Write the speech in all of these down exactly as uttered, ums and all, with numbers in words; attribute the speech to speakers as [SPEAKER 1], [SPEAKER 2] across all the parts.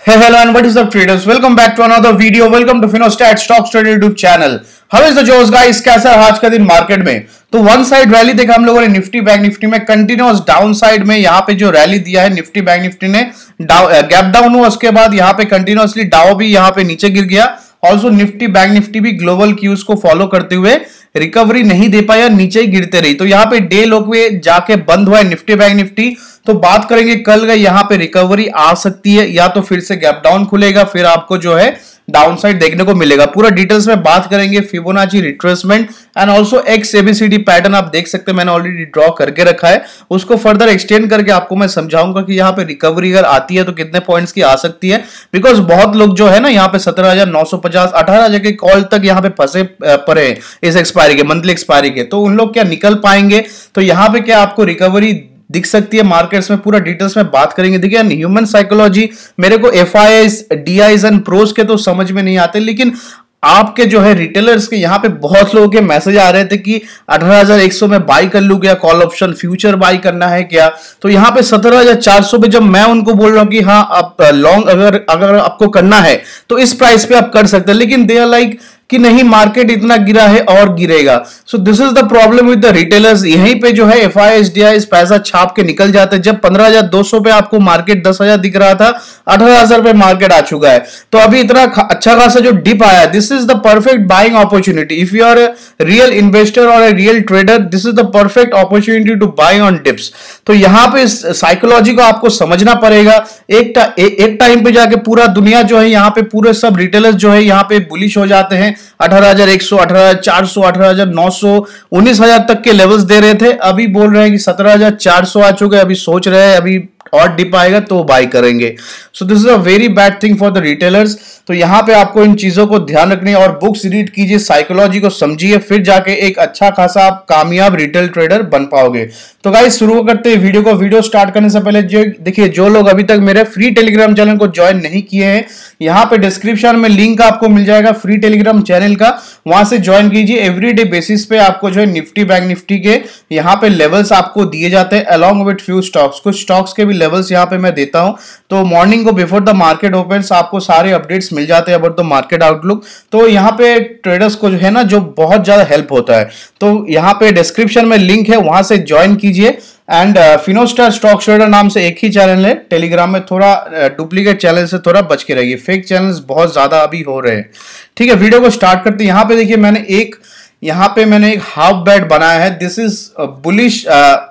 [SPEAKER 1] Hey, hello, and what is up, traders? Welcome back to another video. Welcome to Finostat Stocks Trader YouTube channel. How is the जोश guys? कैसा है आज का दिन market में? तो वन साइड रैली देखा हम लोगों ने निफ्टी बैंक निफ्टी में, कंटिन्यूअस डाउन साइड में यहाँ पे जो रैली दिया है निफ्टी बैंक निफ्टी ने, गैप डाउन हुआ, उसके बाद यहाँ पे कंटिन्यूअसली डाउ भी यहाँ पे नीचे गिर गया। ऑल्सो निफ्टी बैंक निफ्टी भी ग्लोबल क्यूज को फॉलो करते हुए रिकवरी नहीं दे पाया, नीचे ही गिरते रही। तो यहाँ पे डे लोग में जाके बंद हुआ है निफ्टी बैंक निफ्टी। तो बात करेंगे कल का, यहाँ पे रिकवरी आ सकती है या तो फिर से गैप डाउन खुलेगा, फिर आपको जो है डाउन साइड देखने को मिलेगा। पूरा डिटेल्स में बात करेंगे, Fibonacci retracement and also X ABCD pattern आप देख सकते हैं, मैंने ऑलरेडी ड्रॉ करके रखा है, उसको फर्दर एक्सटेंड करके आपको मैं समझाऊंगा कि यहाँ पे रिकवरी अगर आती है तो कितने पॉइंट्स की आ सकती है। बिकॉज बहुत लोग जो है ना यहाँ पे सत्रह हजार नौ सौ पचास अठारह हजार के कॉल तक यहाँ पे फंसे पड़े इस एक्सपायरी के, मंथली एक्सपायरी के। तो उन लोग क्या निकल पाएंगे? तो यहाँ पे क्या आपको रिकवरी दिख सकती है मार्केट्स में? पूरा डिटेल्स में बात करेंगे। देखिए ह्यूमन साइकोलॉजी, मेरे को F I Is D Is and pros के तो समझ में नहीं आते, लेकिन आपके जो है रिटेलर्स के यहाँ पे बहुत लोगों के मैसेज आ रहे थे कि अठारह हजार एक सौ में बाई कर लूं क्या, कॉल ऑप्शन फ्यूचर बाई करना है क्या। तो यहाँ पे सत्रह हजार चार सौ पे जब मैं उनको बोल रहा हूँ कि हाँ आप लॉन्ग अगर अगर आपको करना है तो इस प्राइस पे आप कर सकते हैं, लेकिन दे आर लाइक कि नहीं मार्केट इतना गिरा है और गिरेगा। So this is the problem with the retailers. यहीं पे जो है F I I D I पैसा छाप के निकल जाते हैं। जब पंद्रह हजार दो सौ पे आपको मार्केट दस हजार दिख रहा था, अठारह हजार पे मार्केट आ चुका है। तो अभी इतना अच्छा खासा जो डिप आया, this is the perfect buying opportunity. If you are real investor और a real trader, this is the perfect opportunity to buy on dips. तो यहाँ पे साइकोलॉजी को आपको समझना पड़ेगा। एक टा, ए, एक टाइम पे जाके पूरा दुनिया जो है यहाँ पे पूरे सब रिटेलर्स जो है यहाँ पे बुलिश हो जाते हैं। अठारह हजार एक सौ, अठारह हजार चार सौ, अठारह हजार नौ सौ, उन्नीस हजार तक के लेवल्स दे रहे थे। अभी बोल रहे हैं कि सत्रह हजार चार सौ आ चुके हैं। अभी सोच रहे हैं अभी और डिप आएगा तो बाय करेंगे। So this is a very bad thing for the retailers. तो यहां पे आपको इन चीजों को ध्यान रखनी है और बुक्स रीड कीजिए, साइकोलॉजी को समझिए, फिर जाके एक अच्छा खासा आप कामयाब रिटेल ट्रेडर बन पाओगे। तो गाइस शुरू करते हैं वीडियो को। वीडियो स्टार्ट करने से पहले जो देखिए, जो लोग अभी तक मेरे फ्री टेलीग्राम चैनल को ज्वाइन नहीं किए हैं, यहाँ पे डिस्क्रिप्शन में लिंक आपको मिल जाएगा फ्री टेलीग्राम चैनल का, वहां से ज्वाइन कीजिए। एवरीडे बेसिस पे आपको जो है निफ्टी बैंक निफ्टी के यहाँ पे लेवल्स आपको दिए जाते हैं अलॉन्ग विद फ्यू स्टॉक्स। कुछ स्टॉक्स के भी लेवल्स यहाँ पे मैं देता हूं। तो मॉर्निंग को बिफोर द मार्केट ओपन्स आपको सारे अपडेट्स मिल जाते हैं अबाउट द मार्केट आउटलुक। तो यहाँ पे ट्रेडर्स को जो है ना जो बहुत ज्यादा हेल्प होता है। तो यहाँ पे डिस्क्रिप्शन में लिंक है, वहां से ज्वाइन कीजिए। एंड फिनोस्टार स्टॉक ट्रेडर नाम से एक ही चैनल है टेलीग्राम में, थोड़ा डुप्लीकेट चैनल से थोड़ा बच के रहिए, फेक चैनल्स बहुत ज्यादा अभी हो रहे हैं। ठीक है, वीडियो को स्टार्ट करते हैं। यहाँ पे देखिए मैंने एक यहाँ पे मैंने एक हाफ बेट बनाया है। This is bullish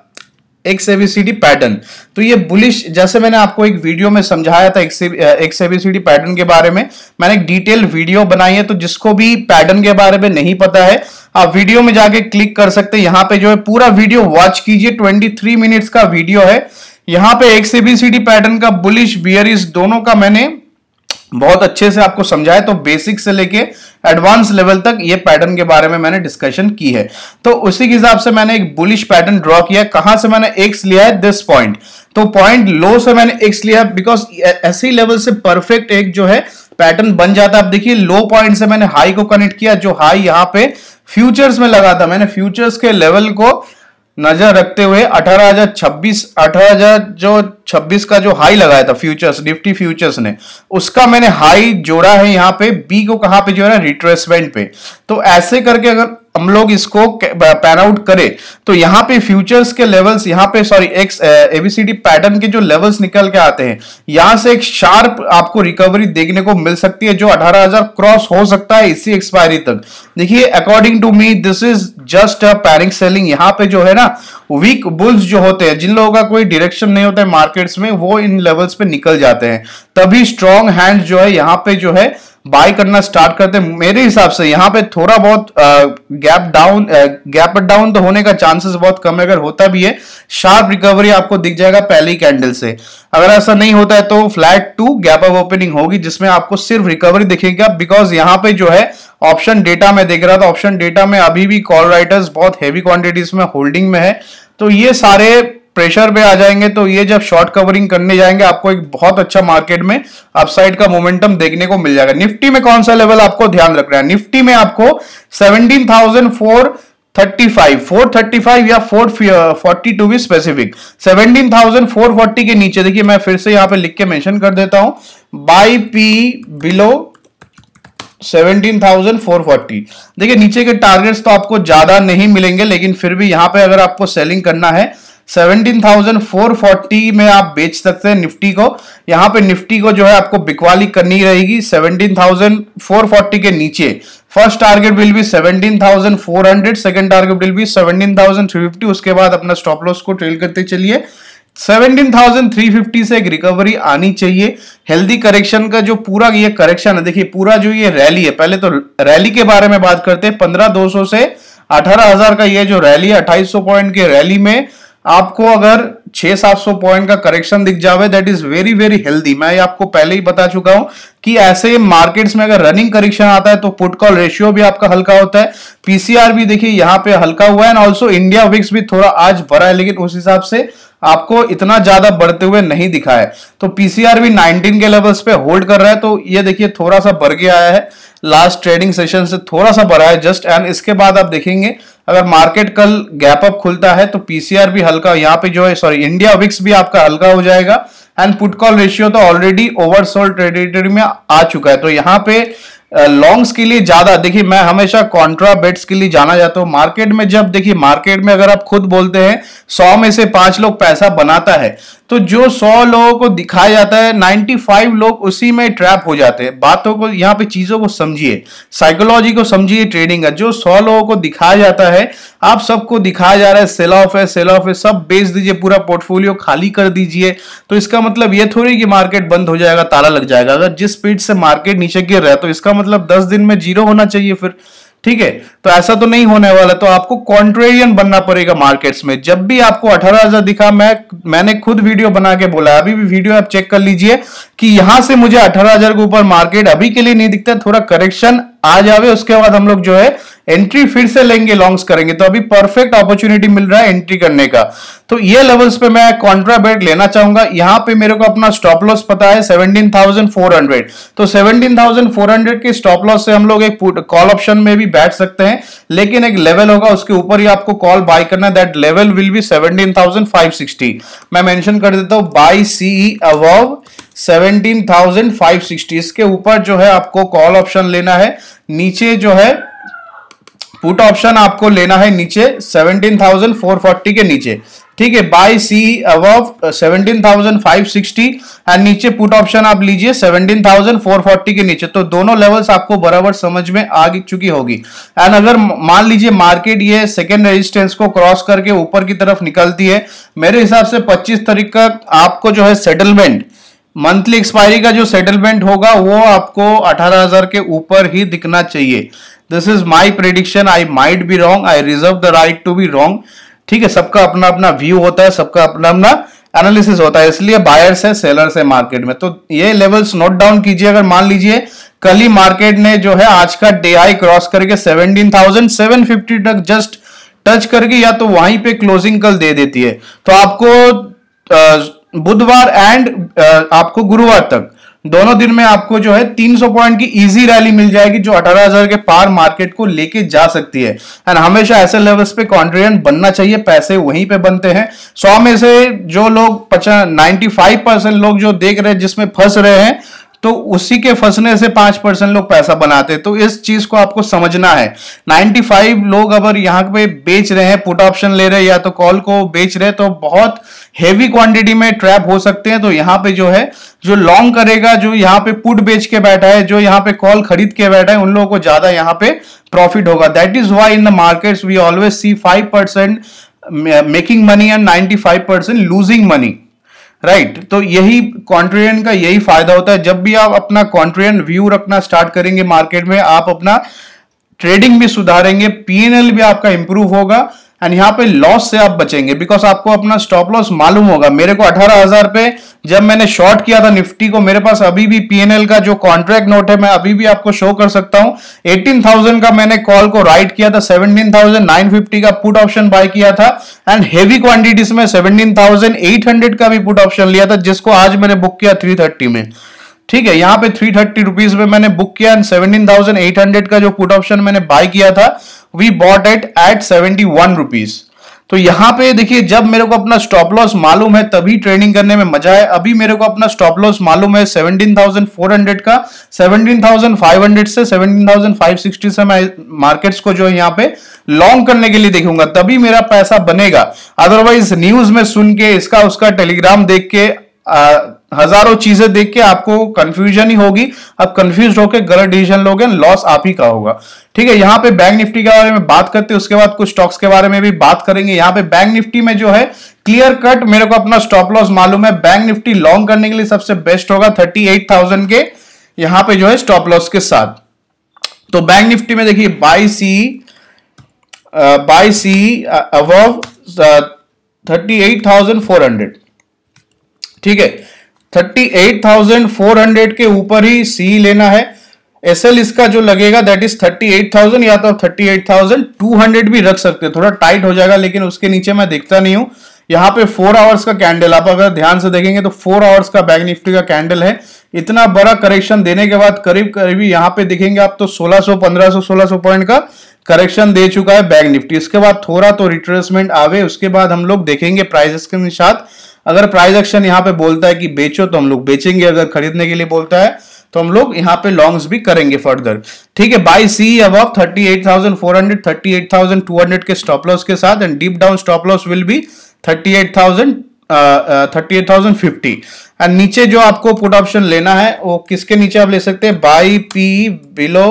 [SPEAKER 1] X ABCD pattern. तो ये बुलिश, जैसे मैंने आपको एक वीडियो में समझाया था एक्स एबीसीडी पैटर्न के बारे में, मैंने एक डिटेल वीडियो बनाई है। तो जिसको भी पैटर्न के बारे में नहीं पता है, आप वीडियो में जाके क्लिक कर सकते हैं। यहाँ पे जो है पूरा वीडियो वॉच कीजिए, तेईस मिनट्स का वीडियो है। यहाँ पे एक्स एबीसीडी पैटर्न का बुलिश बियरिश दोनों का मैंने बहुत अच्छे से आपको समझाया। तो बेसिक से लेके एडवांस लेवल तक ये पैटर्न के बारे में मैंने डिस्कशन की है। तो उसी के हिसाब से मैंने एक बुलिश पैटर्न ड्रॉ किया। कहां से मैंने एक्स लिया है? This point. तो पॉइंट लो से मैंने एक्स लिया बिकॉज ऐसे लेवल से परफेक्ट एक जो है पैटर्न बन जाता है। आप देखिए लो पॉइंट से मैंने हाई को कनेक्ट किया, जो हाई यहां पे फ्यूचर्स में लगा था। मैंने फ्यूचर्स के लेवल को नजर रखते हुए अठारह हजार छब्बीस अठारह हजार जो छब्बीस का जो हाई लगाया था फ्यूचर्स, निफ्टी फ्यूचर्स ने, उसका मैंने हाई जोड़ा है यहाँ पे। बी को कहां पे जोड़ा? रिट्रेसमेंट पे। तो ऐसे करके अगर हम लोग इसको पैन आउट करें तो यहाँ पे फ्यूचर्स के लेवल्स, यहाँ पे सॉरी एक्स एबीसीडी पैटर्न के जो लेवल्स निकल के आते हैं, यहां से एक शार्प आपको रिकवरी देखने को मिल सकती है, जो अठारह हजार क्रॉस हो सकता है इसी एक्सपायरी तक। देखिए according to me this is just a panic selling. यहाँ पे जो है ना वीक बुल्स जो होते हैं, जिन लोगों का कोई डायरेक्शन नहीं होता है मार्केट्स में, वो इन लेवल्स पे निकल जाते हैं। तभी स्ट्रॉन्ग हैंड जो है यहाँ पे जो है बाय करना स्टार्ट करते हैं। मेरे हिसाब से यहाँ पे थोड़ा बहुत गैप डाउन गैप डाउन तो होने का चांसेस बहुत कम है। अगर होता भी है, शार्प रिकवरी आपको दिख जाएगा पहली कैंडल से। अगर ऐसा नहीं होता है तो flat to gap up opening होगी, जिसमें आपको सिर्फ रिकवरी दिखेगा। बिकॉज यहाँ पे जो है ऑप्शन डेटा में देख रहा था, ऑप्शन डेटा में अभी भी कॉल राइटर्स बहुत हेवी क्वांटिटीज में होल्डिंग में है। तो ये सारे प्रेशर पे आ जाएंगे। तो ये जब शॉर्ट कवरिंग करने जाएंगे, आपको एक बहुत अच्छा मार्केट में अपसाइड का मोमेंटम देखने को मिल जाएगा। निफ्टी में कौन सा लेवल आपको ध्यान रखना है? निफ्टी में आपको सत्रह हज़ार चार thirty five, four thirty five या फोर फोर्टी टू भी specific, seventeen thousand four forty के नीचे देखिए, मैं फिर से यहां पे लिख के मेंशन कर देता हूं, buy P below seventeen thousand four forty. देखिए नीचे के टारगेट्स तो आपको ज्यादा नहीं मिलेंगे, लेकिन फिर भी यहां पे अगर आपको सेलिंग करना है सेवनटीन थाउजेंड फोर फोर्टी में आप बेच सकते हैं निफ्टी को। यहां पे निफ्टी को जो है आपको बिकवाली करनी रहेगी सेवनटीन थाउजेंड फोर फोर्टी के नीचे। First target will be seventeen thousand four hundred, second target will be seventeen thousand three fifty. उसके बाद अपना स्टॉप लॉस को ट्रेल करते चलिए। सेवनटीन थाउजेंड थ्री फिफ्टी से एक रिकवरी आनी चाहिए। हेल्दी करेक्शन का जो पूरा ये करेक्शन है, देखिए पूरा जो ये रैली है, पहले तो रैली के बारे में बात करते हैं। पंद्रह दो सौ से अठारह हजार का ये जो रैली है, अट्ठाईस सौ पॉइंट के रैली में आपको अगर छह सात सौ पॉइंट का करेक्शन दिख जावे, that is very very healthy. मैं आपको पहले ही बता चुका हूं कि ऐसे मार्केट्स में अगर रनिंग करेक्शन आता है तो पुट कॉल रेशियो भी आपका हल्का होता है। पीसीआर भी देखिए यहां पे हल्का हुआ है, एंड ऑल्सो इंडिया विक्स भी थोड़ा आज बढ़ा है, लेकिन उस हिसाब से आपको इतना ज्यादा बढ़ते हुए नहीं दिखा है। तो पीसीआर भी नाइनटीन के लेवल्स पे होल्ड कर रहा है, तो ये देखिए थोड़ा सा बढ़ के आया है, लास्ट ट्रेडिंग सेशन से थोड़ा सा बढ़ा है जस्ट। एंड इसके बाद आप देखेंगे अगर मार्केट कल गैप अप खुलता है तो पीसीआर भी हल्का, यहाँ पे जो है सॉरी इंडिया विक्स भी आपका हल्का हो जाएगा, एंड पुट कॉल रेशियो तो ऑलरेडी ओवरसोल्ड टेरिटरी में आ चुका है। तो यहाँ पे लॉन्ग्स के लिए ज्यादा देखिए, मैं हमेशा कॉन्ट्रा बेट्स के लिए जाना जाता हूं मार्केट में। जब देखिए मार्केट में अगर आप खुद बोलते हैं सौ में से पांच लोग पैसा बनाता है, तो जो सौ लोगों को दिखाया जाता है पचानवे लोग उसी में ट्रैप हो जाते हैं। बातों को यहाँ पे चीजों को समझिए, साइकोलॉजी को समझिए ट्रेडिंग का। जो सौ लोगों को दिखाया जाता है, आप सबको दिखाया जा रहा है सेल ऑफ है सेल ऑफ है, सब बेच दीजिए, पूरा पोर्टफोलियो खाली कर दीजिए, तो इसका मतलब ये थोड़ी कि मार्केट बंद हो जाएगा, ताला लग जाएगा। अगर जिस स्पीड से मार्केट नीचे गिर रहा है तो इसका मतलब दस दिन में जीरो होना चाहिए फिर, ठीक है। तो ऐसा तो नहीं होने वाला, तो आपको कॉन्ट्रेरियन बनना पड़ेगा मार्केट्स में। जब भी आपको अठारह हजार दिखा, मैं मैंने खुद वीडियो बना के बोला, अभी भी वीडियो आप चेक कर लीजिए कि यहां से मुझे अठारह हजार के ऊपर मार्केट अभी के लिए नहीं दिखता, थोड़ा करेक्शन आ जावे, उसके बाद हम लोग जो है एंट्री फिर से लेंगे, लॉन्ग्स करेंगे। तो अभी परफेक्ट अपॉर्चुनिटी मिल रहा है एंट्री करने का। तो ये लेवल्स पे मैं कॉन्ट्रा बेट लेना चाहूंगा। यहां पे मेरे को अपना स्टॉप लॉस पता है सेवनटीन थाउजेंड फोर हंड्रेड, तो सेवनटीन थाउजेंड फोर हंड्रेड के स्टॉप लॉस से हम लोग एक कॉल ऑप्शन में भी बैठ सकते हैं, लेकिन एक लेवल होगा उसके ऊपर ही आपको कॉल बाय करना। That level will be seventeen thousand five sixty. मैं मेंशन कर देता हूं buy CE above seventeen thousand five sixty. इसके ऊपर जो है आपको कॉल ऑप्शन लेना है, नीचे जो है पुट ऑप्शन आपको लेना है नीचे सेवनटीन थाउजेंड फोर फोर्टी के नीचे, ठीक है। Buy C above seventeen thousand five sixty and नीचे पुट ऑप्शन आप लीजिए सेवनटीन थाउजेंड फोर फोर्टी के नीचे। तो दोनों लेवल्स आपको बराबर समझ में आ चुकी होगी। एंड अगर मान लीजिए मार्केट ये सेकेंड रेजिस्टेंस को क्रॉस करके ऊपर की तरफ निकलती है, मेरे हिसाब से पच्चीस तारीख का आपको जो है सेटलमेंट, मंथली एक्सपायरी का जो सेटलमेंट होगा वो आपको अठारह हजार के ऊपर ही दिखना चाहिए। This is my prediction, I might be wrong, I reserve the right to be wrong, ठीक है। सबका अपना अपना व्यू होता है, सबका अपना अपना एनालिसिस होता है, इसलिए बायर्स है सेलर्स है मार्केट में। तो ये लेवल्स नोट डाउन कीजिए। अगर मान लीजिए कल ही मार्केट ने जो है आज का डे हाई क्रॉस करके सेवनटीन थाउजेंड सेवन फिफ्टी तक जस्ट टच करके या तो वहीं पे क्लोजिंग कल दे देती है, तो आपको बुधवार एंड आपको गुरुवार तक दोनों दिन में आपको जो है तीन सौ पॉइंट की इजी रैली मिल जाएगी, जो अठारह हजार के पार मार्केट को लेके जा सकती है। एंड हमेशा ऐसे लेवल्स पे कॉन्ट्रेरियन बनना चाहिए, पैसे वहीं पे बनते हैं। सौ में से जो लोग पचास नाइन्टी फाइव परसेंट लोग जो देख रहे हैं जिसमें फंस रहे हैं, तो उसी के फंसने से पांच परसेंट लोग पैसा बनाते हैं। तो इस चीज को आपको समझना है। पचानवे लोग अगर यहाँ पे बेच रहे हैं, पुट ऑप्शन ले रहे हैं या तो कॉल को बेच रहे हैं, तो बहुत हेवी क्वांटिटी में ट्रैप हो सकते हैं। तो यहाँ पे जो है जो लॉन्ग करेगा, जो यहाँ पे पुट बेच के बैठा है, जो यहाँ पे कॉल खरीद के बैठा है, उन लोगों को ज्यादा यहाँ पे प्रॉफिट होगा। That is why in the markets we always see five percent making money and ninety five percent losing money, right right. तो यही कॉन्ट्रेरियन का यही फायदा होता है। जब भी आप अपना कॉन्ट्रेरियन व्यू रखना स्टार्ट करेंगे मार्केट में, आप अपना ट्रेडिंग भी सुधारेंगे, पीएनएल भी आपका इंप्रूव होगा, एंड यहाँ पे लॉस से आप बचेंगे, बिकॉज आपको अपना स्टॉप लॉस मालूम होगा। मेरे को अठारह हजार पे जब मैंने शॉर्ट किया था निफ्टी को, मेरे पास अभी भी पीएनएल का जो कॉन्ट्रैक्ट नोट है मैं अभी भी आपको शो कर सकता हूं। अठारह हज़ार का मैंने कॉल को राइट किया था, सत्रह हज़ार नौ सौ पचास का पुट ऑप्शन बाय किया था, एंड हेवी क्वांटिटीज में सत्रह हज़ार आठ सौ का भी पुट ऑप्शन लिया था, जिसको आज मैंने बुक किया तीन सौ तीस में। ठीक है, यहाँ पे थ्री थर्टी रुपीज में मैंने बुक किया and seventeen thousand eight hundred का जो पुट ऑप्शन मैंने बाय किया था we bought it at seventy one rupees. तो यहां पे देखिए, जब मेरे को अपना स्टॉप लॉस मालूम है तभी ट्रेडिंग करने में मजा है। अभी मेरे को अपना स्टॉप लॉस मालूम है सेवनटीन थाउजेंड फोर हंड्रेड का, सेवनटीन थाउजेंड फाइव हंड्रेड से सेवनटीन थाउजेंड फाइव सिक्सटी से मैं मार्केट्स को जो है यहाँ पे लॉन्ग करने के लिए देखूंगा, तभी मेरा पैसा बनेगा। अदरवाइज न्यूज में सुन के इसका उसका टेलीग्राम देख के आ, हजारों चीजें देख के आपको कंफ्यूजन ही होगी, आप कंफ्यूज होकर गलत डिसीजन लोगे, लॉस आप ही का होगा। ठीक है, यहाँ पे बैंक निफ्टी के बारे में बात करते हैं, उसके बाद कुछ स्टॉक्स के बारे में भी बात करेंगे। यहाँ पे बैंक निफ्टी में जो है क्लियर कट मेरे को अपना स्टॉप लॉस मालूम है। बैंक निफ्टी लॉन्ग करने के लिए सबसे बेस्ट होगा थर्टी एट थाउजेंड के यहाँ पे जो है स्टॉप लॉस के साथ। तो बैंक निफ्टी में देखिए buy C buy C above thirty eight thousand four hundred. ठीक है, thirty eight thousand four hundred के ऊपर ही सी लेना है। एसएल इसका जो लगेगा that is thirty eight thousand, या तो thirty eight thousand two hundred भी रख सकते हैं, थोड़ा टाइट हो जाएगा, लेकिन उसके नीचे मैं देखता नहीं हूं। यहाँ पे फोर आवर्स का कैंडल आप अगर ध्यान से देखेंगे तो फोर आवर्स का बैंक निफ्टी का कैंडल है। इतना बड़ा करेक्शन देने के बाद करीब करीब यहाँ पे देखेंगे आप तो सोलह सौ पंद्रह सौ सोलह सौ पॉइंट का करेक्शन दे चुका है बैंक निफ्टी। इसके बाद थोड़ा तो रिट्रेसमेंट आवे, उसके बाद हम लोग देखेंगे प्राइसेस के साथ। अगर प्राइस एक्शन यहाँ पे बोलता है कि बेचो तो हम लोग बेचेंगे, अगर खरीदने के लिए बोलता है तो हम लोग यहाँ पे लॉन्ग्स भी करेंगे फर्दर। ठीक है, buy C above thirty eight thousand four hundred, thirty eight thousand two hundred के स्टॉप लॉस के साथ, and deep down stop loss will be thirty eight thousand thirty eight thousand fifty. And नीचे जो आपको put option लेना है वो किसके नीचे आप ले सकते हैं, बाय पी बिलो।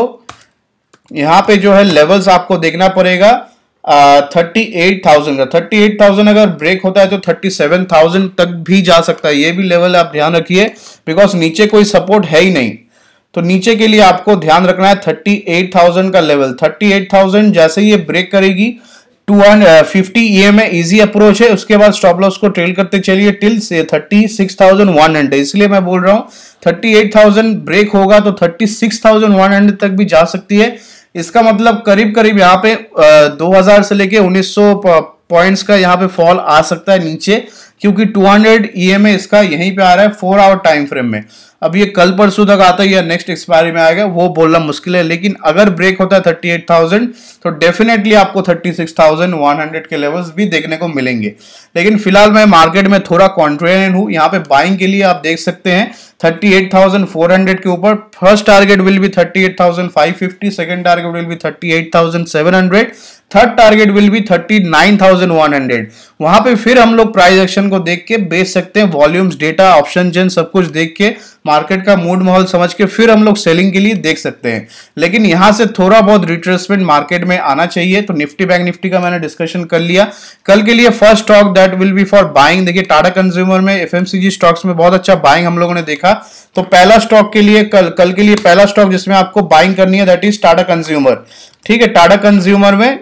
[SPEAKER 1] यहाँ पे जो है लेवल्स आपको देखना पड़ेगा थर्टी एट थाउजेंड का। थर्टी एट थाउजेंड अगर ब्रेक होता है तो थर्टी सेवन थाउजेंड तक भी जा सकता है। ये भी लेवल आप ध्यान रखिए, बिकॉज नीचे कोई सपोर्ट है ही नहीं। तो नीचे के लिए आपको ध्यान रखना है थर्टी एट थाउजेंड का लेवल। थर्टी एट थाउजेंड जैसे ही ये ब्रेक करेगी two fifty EMA easy approach है, उसके बाद स्टॉप लॉस को ट्रेल करते चलिए टिल से thirty six thousand one hundred. इसलिए मैं बोल रहा हूँ थर्टी एट थाउजेंड ब्रेक होगा तो thirty six thousand one hundred तक भी जा सकती है। इसका मतलब करीब करीब यहाँ पे दो हज़ार से लेके उन्नीस सौ पॉइंट्स का यहाँ पे फॉल आ सकता है नीचे, क्योंकि टू हंड्रेड ईएमए इसका यहीं पे आ रहा है फोर आवर टाइम फ्रेम में। अब ये कल परसों तक आता है या नेक्स्ट एक्सपायरी में आएगा वो बोलना मुश्किल है, लेकिन अगर ब्रेक होता है थर्टी एट थाउजेंड तो डेफिनेटली आपको thirty six thousand one hundred के लेवल्स भी देखने को मिलेंगे। लेकिन फिलहाल मैं मार्केट में थोड़ा कॉन्ट्रेरियन हूं। यहाँ पे बाइंग के लिए आप देख सकते हैं thirty eight thousand four hundred के ऊपर first target will be thirty eight thousand five fifty, second target will be thirty eight thousand seven hundred, third target will be thirty nine thousand one hundred. वहां पे फिर हम लोग price action को देख के बेच सकते हैं, वॉल्यूम्स डेटा ऑप्शन जेन सब कुछ देख के मार्केट का मूड माहौल समझ के फिर हम लोग सेलिंग के लिए देख सकते हैं। लेकिन यहां से थोड़ा बहुत रिट्रेसमेंट मार्केट में आना चाहिए। तो निफ्टी बैंक निफ्टी का मैंने डिस्कशन कर लिया। कल के लिए first stock that will be for buying, देखिए टाटा कंज्यूमर में एफएमसीजी स्टॉक्स में बहुत अच्छा बाइंग हम लोगों ने देखा। तो पहला स्टॉक के लिए कल कल के लिए पहला स्टॉक जिसमें आपको बाइंग करनी है दैट इज टाटा कंज्यूमर। ठीक है, टाटा कंज्यूमर में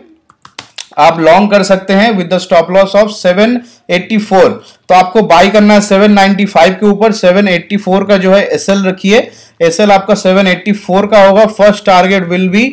[SPEAKER 1] आप लॉन्ग कर सकते हैं with the stop loss of seven eighty four. तो आपको बाई करना है सेवन नाइंटी फाइव के ऊपर, सेवन एटी फोर का जो है एसएल रखिए। एसएल आपका सेवन एटी फोर का होगा। First target will be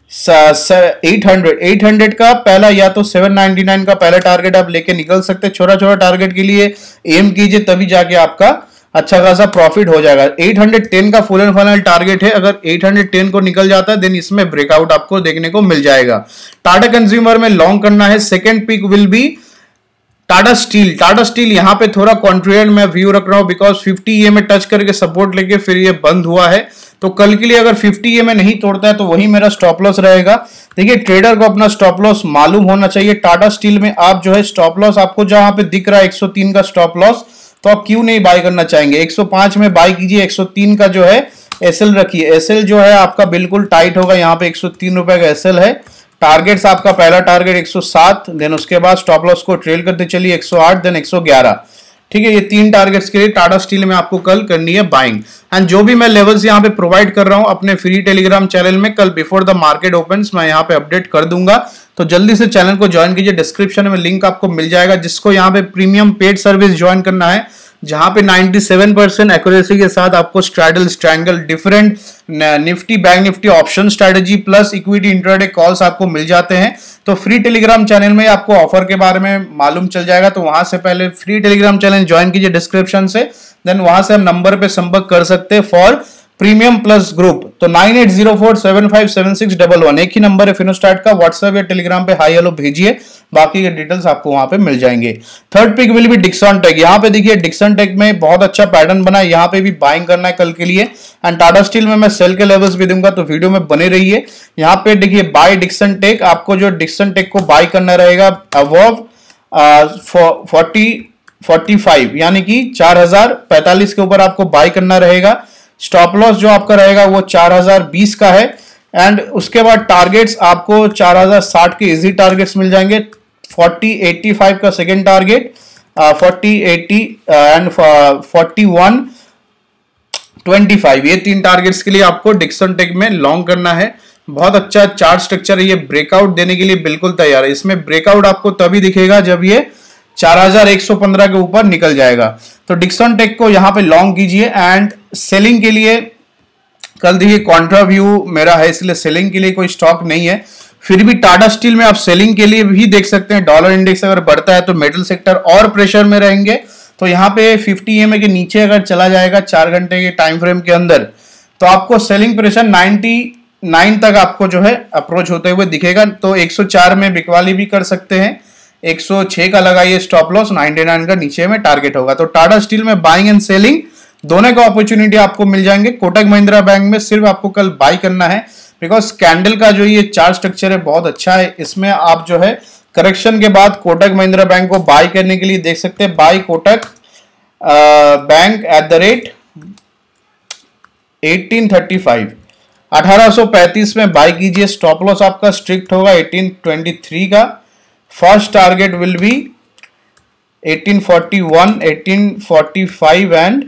[SPEAKER 1] eight hundred. Eight hundred का पहला या तो सेवन नाइंटी नाइन का पहला टारगेट आप लेके निकल सकते हैं। छोटा छोटा टारगेट के लिए एम कीजिए, तभी जाके आपका अच्छा खासा प्रॉफिट हो जाएगा। एट हंड्रेड टेन का फुल एंड फाइनल टारगेट है। अगर एट हंड्रेड टेन को निकल जाता है देन इसमें ब्रेकआउट आपको देखने को मिल जाएगा। टाटा कंज्यूमर में लॉन्ग करना है। Second pick will be Tata steel. Tata steel यहां पे थोड़ा कॉन्ट्रियन में व्यू रख रहा हूं, बिकॉज फिफ्टी ए में टच करके सपोर्ट लेके फिर ये बंद हुआ है। तो कल के लिए अगर फिफ्टी ए में नहीं तोड़ता है तो वही मेरा स्टॉप लॉस रहेगा। देखिए ट्रेडर को अपना स्टॉप लॉस मालूम होना चाहिए। टाटा स्टील में आप जो है स्टॉप लॉस आपको जहां पे दिख रहा है एक सौ तीन का स्टॉप लॉस, तो आप क्यों नहीं बाय करना चाहेंगे। एक सौ पाँच में बाय कीजिए। एक सौ तीन का जो है एसएल रखिए। एसएल जो है आपका बिल्कुल टाइट होगा। यहाँ पे एक सौ तीन रुपए का एसएल है। टारगेट्स आपका पहला टारगेट एक सौ सात, देन उसके बाद स्टॉप लॉस को ट्रेल करते चलिए एक सौ आठ, देन एक सौ ग्यारह। ठीक है, ये तीन टारगेट्स के लिए टाटा स्टील में आपको कल करनी है बाइंग। एंड जो भी मैं लेवल्स यहाँ पे प्रोवाइड कर रहा हूँ अपने फ्री टेलीग्राम चैनल में, कल बिफोर द मार्केट ओपन्स मैं यहाँ पे अपडेट कर दूंगा। तो जल्दी से चैनल को ज्वाइन कीजिए। डिस्क्रिप्शन में लिंक आपको मिल जाएगा। जिसको यहाँ पे प्रीमियम पेड सर्विस ज्वाइन करना है जहां पे सत्तानवे परसेंट एक्यूरेसी के साथ आपको straddle, strangle, different Nifty, bank Nifty option strategy plus equity intraday calls आपको मिल जाते हैं। तो फ्री टेलीग्राम चैनल में आपको ऑफर के बारे में मालूम चल जाएगा, तो वहां से पहले फ्री टेलीग्राम चैनल ज्वाइन कीजिए डिस्क्रिप्शन से, देन वहां से हम नंबर पे संपर्क कर सकते हैं फॉर प्रीमियम प्लस ग्रुप। तो nine eight zero four seven five seven six one one एक ही नंबर है फिनोस्टैट का। व्हाट्सएप या टेलीग्राम पे हाई हेलो भेजिए, बाकी के डिटेल्स आपको वहां पे मिल जाएंगे। Third pick will be Dixon tech. यहाँ पे देखिए डिक्सन टेक में बहुत अच्छा पैटर्न बना है, यहाँ पे भी बाइंग करना है कल के लिए। एंड टाटा स्टील में मैं सेल के लेवल्स भी दूंगा, तो वीडियो में बने रहिए। यहाँ पे देखिए बाय डिक्सन टेक, आपको जो डिक्सन टेक को बाय करना रहेगा अबव फोर्टी फोर्टी फाइव यानी कि चार हजार पैंतालीस के ऊपर आपको बाय करना रहेगा। स्टॉप लॉस जो आपका रहेगा वो चार हजार बीस का है। एंड उसके बाद टारगेट्स आपको चार हजार साठ के इजी टारगेट्स मिल जाएंगे। फोर्टी एटी फाइव का second target, forty eighty and forty one twenty five, ये तीन टारगेट्स के लिए आपको डिक्सन टेक में लॉन्ग करना है। बहुत अच्छा चार्ट स्ट्रक्चर है, ये ब्रेकआउट देने के लिए बिल्कुल तैयार है। इसमें ब्रेकआउट आपको तभी दिखेगा जब ये चार हजार एक सौ पंद्रह के ऊपर निकल जाएगा। तो डिक्सन टेक को यहां पे लॉन्ग कीजिए। एंड सेलिंग के लिए कल देखिए कॉन्ट्रा व्यू मेरा है, इसलिए सेलिंग के लिए कोई स्टॉक नहीं है। फिर भी टाटा स्टील में आप सेलिंग के लिए भी देख सकते हैं। डॉलर इंडेक्स अगर बढ़ता है तो मेटल सेक्टर और प्रेशर में रहेंगे। तो यहाँ पे फिफ्टी ई एम ए के नीचे अगर चला जाएगा चार घंटे के टाइम फ्रेम के अंदर, तो आपको सेलिंग प्रेशर नाइंटी नाइन तक आपको जो है अप्रोच होते हुए दिखेगा। तो एक सौ चार में बिकवाली भी कर सकते हैं। एक सौ छह का लगाइए स्टॉप लॉस, निन्यानवे का नीचे में टारगेट होगा। तो टाटा स्टील में बाइंग एंड सेलिंग दोनों का अपॉर्चुनिटी आपको मिल जाएंगे। कोटक महिंद्रा बैंक में सिर्फ आपको कल बाई करना है, बिकॉज कैंडल का जो ये चार्ट स्ट्रक्चर है बहुत अच्छा है। इसमें आप जो है करेक्शन के बाद कोटक महिंद्रा बैंक को बाई करने के लिए देख सकते हैं। Buy Kotak bank at the rate eighteen thirty five, अठारह सौ पैंतीस में बाई कीजिए। स्टॉप लॉस आपका स्ट्रिक्ट होगा एटीन ट्वेंटी थ्री का। First target will be eighteen forty one, eighteen forty five and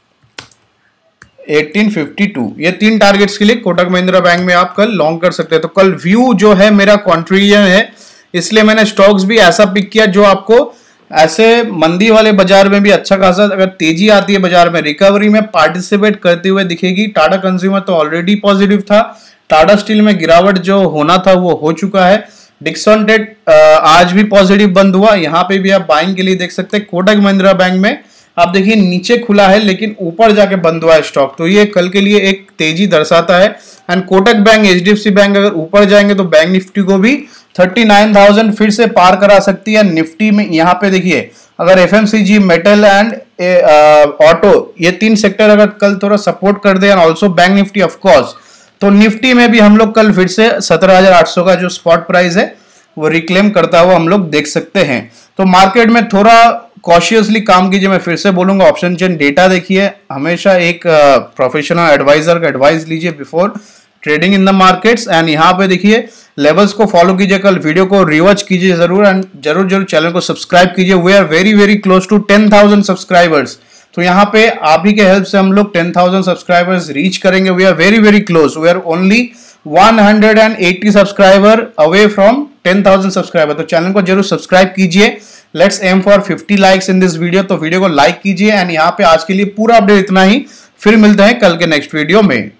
[SPEAKER 1] eighteen fifty two, ये तीन टारगेट्स के लिए कोटक महिंद्रा बैंक में आप कल लॉन्ग कर सकते हैं। तो कल व्यू जो है मेरा कॉन्ट्रियन है, इसलिए मैंने स्टॉक्स भी ऐसा पिक किया जो आपको ऐसे मंदी वाले बाजार में भी अच्छा खासा, अगर तेजी आती है बाजार में, रिकवरी में पार्टिसिपेट करते हुए दिखेगी। टाटा कंज्यूमर तो ऑलरेडी पॉजिटिव था, टाटा स्टील में गिरावट जो होना था वो हो चुका है। डिक्सन टेक आज भी पॉजिटिव बंद हुआ, यहाँ पे भी आप बाइंग के लिए देख सकते हैं। कोटक महिंद्रा बैंक में आप देखिए नीचे खुला है लेकिन ऊपर जाके बंद हुआ है स्टॉक, तो ये कल के लिए एक तेजी दर्शाता है। And Kotak bank, HDFC bank अगर ऊपर जाएंगे तो बैंक निफ्टी को भी थर्टी नाइन थाउजेंड फिर से पार करा सकती है। निफ्टी में यहाँ पे देखिए अगर एफएमसीजी, मेटल एंड ऑटो, ये तीन सेक्टर अगर कल थोड़ा सपोर्ट कर दे and also bank Nifty of course, तो निफ्टी में भी हम लोग कल फिर से सत्रह हजार आठ सौ का जो स्पॉट प्राइस है वो रिक्लेम करता हुआ हम लोग देख सकते हैं। तो मार्केट में थोड़ा कॉशियसली काम कीजिए, मैं फिर से बोलूंगा। ऑप्शन चेन डेटा देखिए, हमेशा एक प्रोफेशनल एडवाइजर का एडवाइस लीजिए before trading in the markets. And यहाँ पे देखिए लेवल्स को फॉलो कीजिए, कल वीडियो को रिवॉच कीजिए जरूर, एंड जरूर जरूर चैनल को सब्सक्राइब कीजिए। We are very very close to ten thousand subscribers, तो यहाँ पे आप ही के हेल्प से हम लोग टेन थाउजेंड सब्सक्राइबर्स रीच करेंगे। We are very very close, we are only one hundred eighty subscriber away from ten thousand subscriber. तो चैनल को जरूर सब्सक्राइब कीजिए। Let's aim for fifty likes in this video, तो video को like कीजिए। And यहाँ पे आज के लिए पूरा अपडेट इतना ही, फिर मिलते हैं कल के नेक्स्ट वीडियो में।